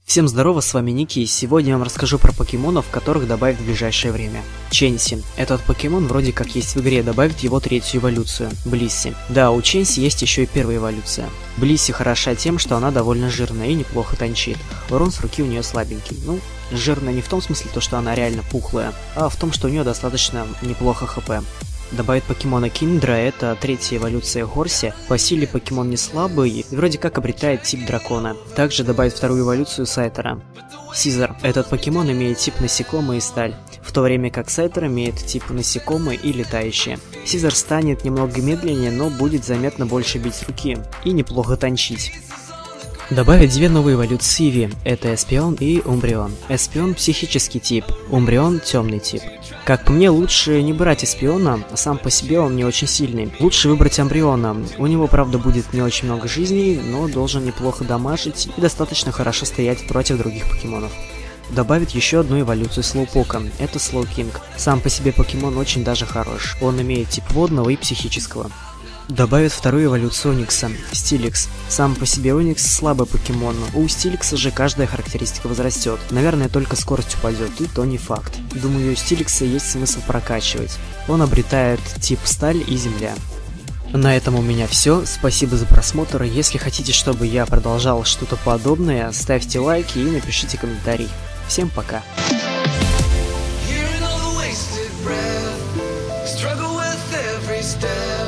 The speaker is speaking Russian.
Всем здорово, с вами Ники, и сегодня я вам расскажу про покемонов, которых добавят в ближайшее время. Ченси. Этот покемон вроде как есть в игре, добавит его третью эволюцию – Блисси. Да, у Ченси есть еще и первая эволюция. Блисси хороша тем, что она довольно жирная и неплохо танчит. Урон с руки у нее слабенький. Ну, жирная не в том смысле, то, что она реально пухлая, а в том, что у нее достаточно неплохо хп. Добавит покемона Киндра, это третья эволюция Хорси. По силе покемон не слабый и вроде как обретает тип дракона. Также добавит вторую эволюцию Сайтера. Сизер. Этот покемон имеет тип насекомое и сталь, в то время как Сайтер имеет тип насекомое и летающее. Сизер станет немного медленнее, но будет заметно больше бить с руки и неплохо танчить. Добавить две новые эволюции Иви, это Эспион и Умбрион. Эспион психический тип, Умбрион темный тип. Как по мне, лучше не брать Эспиона, сам по себе он не очень сильный. Лучше выбрать Умбриона, у него правда будет не очень много жизней, но должен неплохо дамажить и достаточно хорошо стоять против других покемонов. Добавит еще одну эволюцию Слоупока, это Слоукинг. Сам по себе покемон очень даже хорош, он имеет тип водного и психического. Добавит вторую эволюцию Оникса, Стиликс. Сам по себе Оникс слабый покемон, у Стиликса же каждая характеристика возрастет. Наверное, только скорость упадет, и то не факт. Думаю, у Стиликса есть смысл прокачивать. Он обретает тип сталь и земля. На этом у меня все, спасибо за просмотр. Если хотите, чтобы я продолжал что-то подобное, ставьте лайки и напишите комментарий. Всем пока! Step